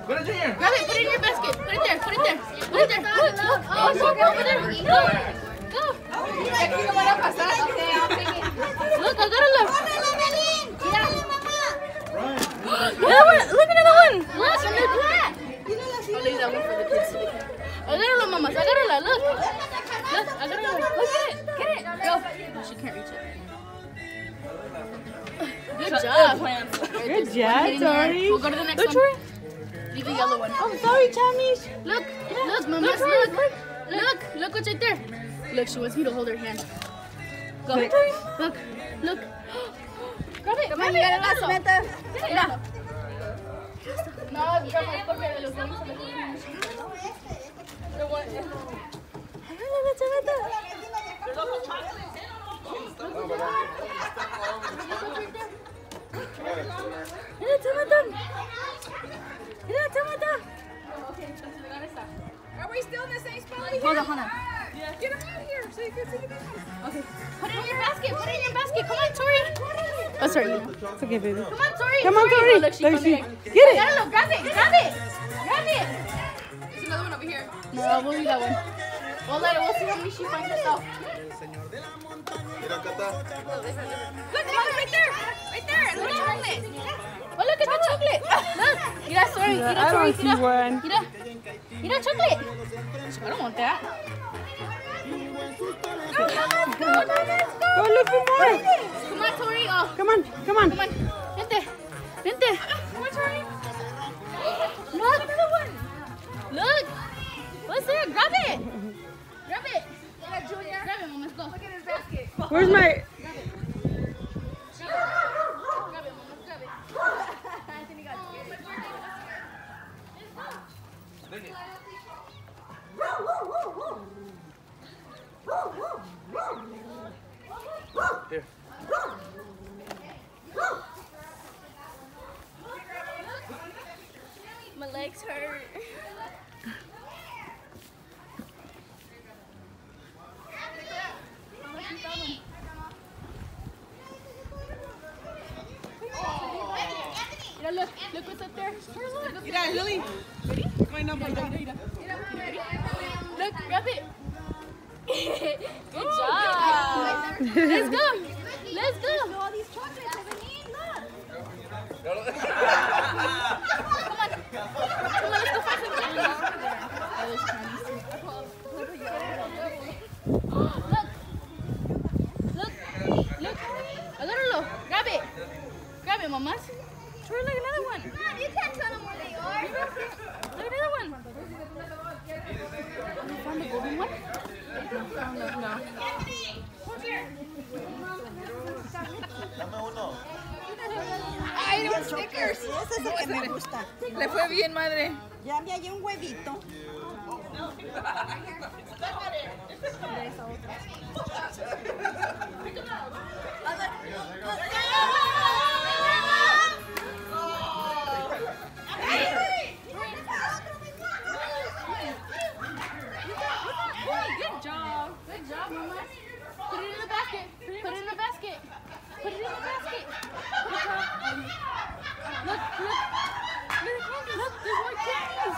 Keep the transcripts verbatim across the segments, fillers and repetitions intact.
Go to Junior. Grab it, put it in your basket. Put it there, put it there. Put it there. Look, look. Oh, so go over there. Go. Go. Look, I got a look. Look at another one. Look, and they're black. I'll leave that one for the kids. Agárralo, mamas. Agárrala. Look. Look, agárrala. Look at it. Get it. Go. No, she can't reach it. Good job. Good job, Tori. We'll go to the next Look, one. Tori. Leave the yellow one. Oh, sorry, Tammy's. Look. Look, mamas. Look. Look. Look what's right there. Look, she wants me to hold her hand. Go. Look. Look. Look. Grab it. Come Grab on, it. you got it, Samantha. Mira. No, grab it porque los vamos a meter en el The one. Mira, Samantha. Mira, Samantha. Are we still in the same spot? Hold on, hold on. Get him out of here so you can see the baby. Okay. Put it in your basket. Put it in your basket. Come on, Tori. Oh, sorry. It's okay, baby. Come on, Tori. Come on, Tori. Oh, look, she Look, coming she- in. Get it. Agárralo. Grab it. Grab it. Grab it. There's another one over here. No, we'll leave that one. We'll let it. We'll see how many she finds herself. Mira, acá está. Look, look, right there. Right there. Look at chocolate. Oh, look at the chocolate. Look. Mira, sorry. Mira, I Tori. don't see Mira. one. Mira. Mira, chocolate. I don't want that. Go, go, let's go. Let's go. Go look for more. Come on, Tori. Oh, Come on, come on. come on. Vente. Vente. Come on, Tori. Look. Another one. Look. What's there? Grab it. Grab it. Yeah, Junior. Grab it, Mom. Let's go. Look at his basket. Where's my... Grab it, Mom. Let's grab it. Anthony got scared. Here. My legs hurt. Mira, look, look what's up there. Look, Mira, Lily. ready? Wait, no, Mira, mira, mira. Look, grab it. Good job. Let's go. Let's go. All these chocolates over here. Look. Come on. Come on, let's go find some candy. Oh, there's candies too. Look. Look. Look. Agárralo. Grab it. Grab it, mamas. Tori, look, another one. Mom, you can't tell them where they are. Look, another one. You found the golden one? No, no, no. Dame uno. Ay, los stickers. Ese es el que me gusta. Le fue bien, madre. Ya me hallé un huevito. Good job. Good job, mama. Put it in the basket. Put it in the basket. Put it in the basket. Good job. Look, look. Look, look, there's more candies.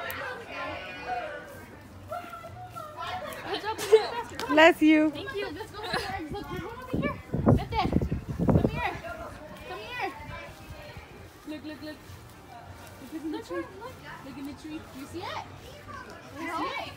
Good job, put it in the basket. Come on. Bless you. Thank you. Let's go. Look, there's one over here. Vete. Come here. Come here. Look, look, look. Look in the tree. Look in the tree. You see it? You see it?